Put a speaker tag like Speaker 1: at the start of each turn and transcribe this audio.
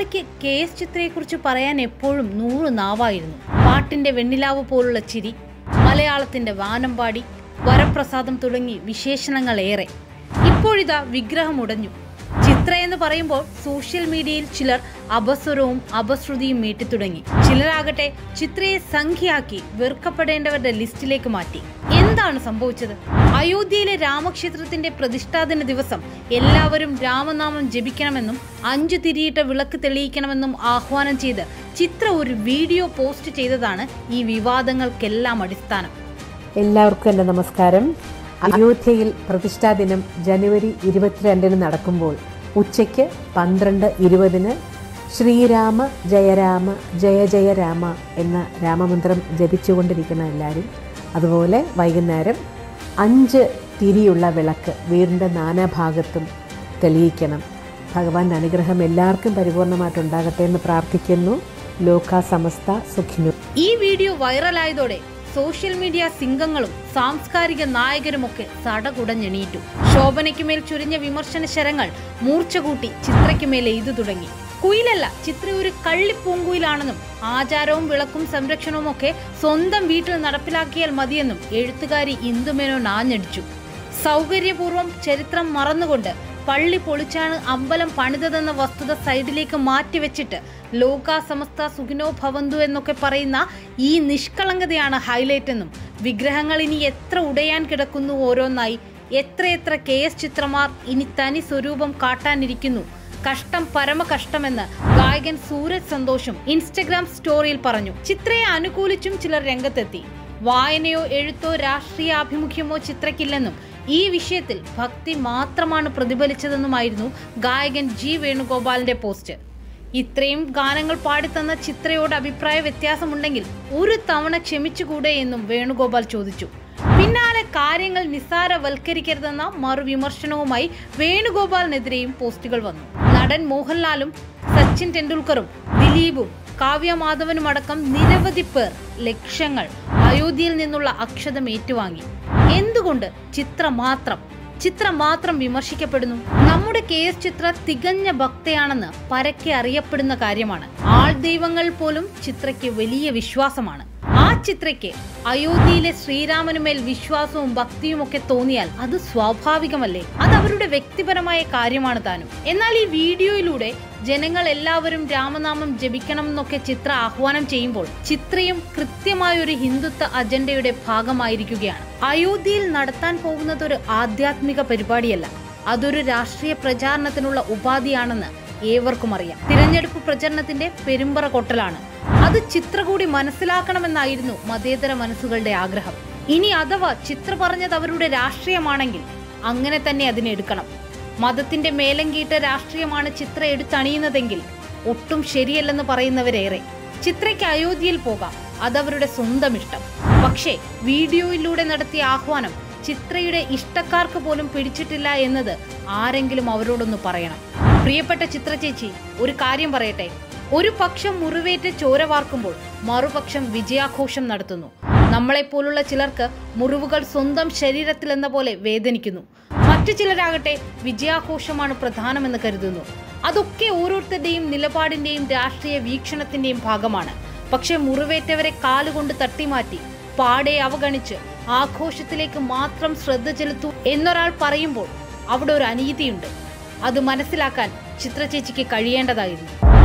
Speaker 1: മലയാളിക്ക് KS ചിത്രയെക്കുറിച്ച് പറയാൻ എപ്പോഴും 100 നാവായിരുന്നു. പാട്ടിന്റെ വെണ്ണിലാവ് പോലുള്ള ചിരി, മലയാളത്തിന്റെ വാനമ്പാടി, വരപ്രസാദം തുടങ്ങി വിശേഷണങ്ങൾ ഏറെ. ഇപ്പോഴിതാ വിഗ്രഹം ഉടഞ്ഞു. ചിത്ര എന്ന് പറയുമ്പോൾ സോഷ്യൽ മീഡിയയിൽ ചിലർ അപസ്വരവും അപശ്രുതിയും മീട്ടിത്തുടങ്ങി. ചിലരാകട്ടെ ചിത്രയെ സംഖ്യയാക്കി വെറുക്കപ്പെടേണ്ടവരുടെ ലിസ്റ്റിലേക്ക് മാറ്റി. എന്താണ് സംഭവിച്ചത്? അയോധ്യയിലെ രാമക്ഷേത്രത്തിന്റെ പ്രതിഷ്ഠാദിന ദിവസം എല്ലാവരും രാമനാമം ജപിക്കണമെന്നും 5 തിരിയിട്ട വിളക്ക് തെളിയിക്കണമെന്നും ആഹ്വാനം ചെയ്ത് ചിത്ര ഒരു വീഡിയോ പോസ്റ്റ് ചെയ്തതാണ് ഈ വിവാദങ്ങൾക്കെല്ലാം അടിസ്ഥാനം.
Speaker 2: എല്ലാവർക്കും എൻ്റെ നമസ്കാരം. അയോധ്യയിൽ പ്രതിഷ്ഠാ ദിനം ജനുവരി 22 നടക്കുമ്പോൾ ഉച്ചയ്ക്ക് 12:20 ശ്രീരാമ ജയരാമ ജയ ജയ രാമ എന്ന രാമമന്ത്രം ജപിച്ചുകൊണ്ടിരിക്കുന്ന എല്ലാവരും, അതുപോലെ വൈകുന്നേരം 5 തിരിയുള്ള വിളക്ക് വീടിൻ്റെ നാനാഭാഗത്തും തെളിയിക്കണം. ഭഗവാന്റെ അനുഗ്രഹം എല്ലാവർക്കും പരിപൂർണമായിട്ടുണ്ടാകട്ടെ എന്ന് പ്രാർത്ഥിക്കുന്നു. ലോക സമസ്ത സുഖിനു.
Speaker 1: ഈ വീഡിയോ വൈറലായതോടെ സോഷ്യൽ മീഡിയ സിംഗങ്ങളും സാംസ്കാരിക നായകരുമൊക്കെ സടകുടഞ്ഞെണീറ്റു. ശോഭനയ്ക്കുമേൽ ചുരിഞ്ഞ വിമർശന ശരങ്ങൾ മൂർച്ച കൂട്ടി ചിത്രയ്ക്കുമേൽ എയ്തു തുടങ്ങി. കുയിലല്ല, ചിത്ര ഒരു കള്ളിപ്പൂങ്കുയിലാണെന്നും ആചാരവും വിളക്കും സംരക്ഷണവും ഒക്കെ സ്വന്തം വീട്ടിൽ നടപ്പിലാക്കിയാൽ മതിയെന്നും എഴുത്തുകാരി ഇന്ദുമേനോൻ ആഞ്ഞടിച്ചു. സൗകര്യപൂർവ്വം ചരിത്രം മറന്നുകൊണ്ട് പള്ളി പൊളിച്ചാണ് അമ്പലം പണിതതെന്ന വസ്തുത സൈഡിലേക്ക് മാറ്റിവെച്ചിട്ട് ലോക സമസ്ത സുഖിനോ ഭവന്തു എന്നൊക്കെ പറയുന്ന ഈ നിഷ്കളങ്കതയാണ് ഹൈലൈറ്റ് എന്നും, വിഗ്രഹങ്ങൾ ഇനി എത്ര ഉടയാൻ കിടക്കുന്നു ഓരോന്നായി, എത്രയെത്ര KS ചിത്രമാർ ഇനി തനി സ്വരൂപം കാട്ടാനിരിക്കുന്നു, കഷ്ടം പരമകഷ്ടമെന്ന് ഗായകൻ സൂരജ് സന്തോഷും ഇൻസ്റ്റഗ്രാം സ്റ്റോറിയിൽ പറഞ്ഞു. ചിത്രയെ അനുകൂലിച്ചും ചിലർ രംഗത്തെത്തി. വായനയോ എഴുത്തോ രാഷ്ട്രീയ ആഭിമുഖ്യമോ ചിത്രയ്ക്കില്ലെന്നും ഈ വിഷയത്തിൽ ഭക്തി മാത്രമാണ് പ്രതിഫലിച്ചതെന്നുമായിരുന്നു ഗായകൻ G വേണുഗോപാലിന്റെ പോസ്റ്റ്. ഇത്രയും ഗാനങ്ങൾ പാടിത്തന്ന ചിത്രയോട് അഭിപ്രായ വ്യത്യാസമുണ്ടെങ്കിൽ ഒരു തവണ ക്ഷമിച്ചുകൂടെ എന്നും വേണുഗോപാൽ ചോദിച്ചു. പിന്നാലെ കാര്യങ്ങൾ നിസ്സാരവൽക്കരിക്കരുതെന്ന മറുവിമർശനവുമായി വേണുഗോപാലിനെതിരെയും പോസ്റ്റുകൾ വന്നു. നടൻ മോഹൻലാലും സച്ചിൻ ടെണ്ടുൽക്കറും ദിലീപും കാവ്യ മാധവനും അടക്കം നിരവധി പേർ, ലക്ഷങ്ങൾ അയോധ്യയിൽ നിന്നുള്ള അക്ഷതം ഏറ്റുവാങ്ങി. എന്തുകൊണ്ട് ചിത്ര മാത്രം വിമർശിക്കപ്പെടുന്നു? നമ്മുടെ KS ചിത്ര തികഞ്ഞ ഭക്തയാണെന്ന് പരക്കെ അറിയപ്പെടുന്ന കാര്യമാണ്. ആൾ ദൈവങ്ങൾ പോലും ചിത്രയ്ക്ക് വലിയ വിശ്വാസമാണ്. ആ ചിത്രയ്ക്ക് അയോധ്യയിലെ ശ്രീരാമനുമേൽ വിശ്വാസവും ഭക്തിയും ഒക്കെ തോന്നിയാൽ അത് സ്വാഭാവികമല്ലേ? അത് അവരുടെ വ്യക്തിപരമായ കാര്യമാണ് താനും. എന്നാൽ ഈ വീഡിയോയിലൂടെ ജനങ്ങൾ എല്ലാവരും രാമനാമം ജപിക്കണം എന്നൊക്കെ ചിത്ര ആഹ്വാനം ചെയ്യുമ്പോൾ ചിത്രയും കൃത്യമായൊരു ഹിന്ദുത്വ അജണ്ടയുടെ ഭാഗമായിരിക്കുകയാണ്. അയോധ്യയിൽ നടത്താൻ പോകുന്നത് ഒരു ആധ്യാത്മിക പരിപാടിയല്ല, അതൊരു രാഷ്ട്രീയ പ്രചാരണത്തിനുള്ള ഉപാധിയാണെന്ന് ഏവർക്കും അറിയാം. തിരഞ്ഞെടുപ്പ് പ്രചരണത്തിന്റെ പെരുമ്പറ കൊട്ടലാണ്. അത് ചിത്ര കൂടി മനസ്സിലാക്കണമെന്നായിരുന്നു മതേതര മനസ്സുകളുടെ ആഗ്രഹം. ഇനി അഥവാ ചിത്ര പറഞ്ഞത് അവരുടെ രാഷ്ട്രീയമാണെങ്കിൽ അങ്ങനെ തന്നെ അതിനെടുക്കണം. മതത്തിന്റെ മേലങ്കീട്ട രാഷ്ട്രീയമാണ് ചിത്ര എടുത്തണിയുന്നതെങ്കിൽ ഒട്ടും ശരിയല്ലെന്ന് പറയുന്നവരേറെ. ചിത്രയ്ക്ക് അയോധ്യയിൽ പോകാം, അതവരുടെ സ്വന്തം ഇഷ്ടം. പക്ഷേ വീഡിയോയിലൂടെ നടത്തിയ ആഹ്വാനം ചിത്രയുടെ ഇഷ്ടക്കാർക്ക് പോലും പിടിച്ചിട്ടില്ല എന്നത് ആരെങ്കിലും അവരോടൊന്ന് പറയണം. പ്രിയപ്പെട്ട ചിത്ര ചേച്ചി, ഒരു കാര്യം പറയട്ടെ. ഒരു പക്ഷം മുറിവേറ്റ് ചോര വാർക്കുമ്പോൾ മറുപക്ഷം വിജയാഘോഷം നടത്തുന്നു. നമ്മളെപ്പോലുള്ള ചിലർക്ക് മുറിവുകൾ സ്വന്തം ശരീരത്തിൽ എന്ന പോലെ വേദനിക്കുന്നു. മറ്റു ചിലരാകട്ടെ വിജയാഘോഷമാണ് പ്രധാനമെന്ന് കരുതുന്നു. അതൊക്കെ ഓരോരുത്തരുടെയും നിലപാടിന്റെയും രാഷ്ട്രീയ വീക്ഷണത്തിന്റെയും ഭാഗമാണ്. പക്ഷെ മുറിവേറ്റവരെ കാലുകൊണ്ട് തട്ടിമാറ്റി പാടെ അവഗണിച്ച് ആഘോഷത്തിലേക്ക് മാത്രം ശ്രദ്ധ ചെലുത്തൂ എന്നൊരാൾ പറയുമ്പോൾ അവിടെ ഒരു അനീതിയുണ്ട്. അത് മനസ്സിലാക്കാൻ ചിത്ര ചേച്ചിക്ക് കഴിയേണ്ടതായിരുന്നു.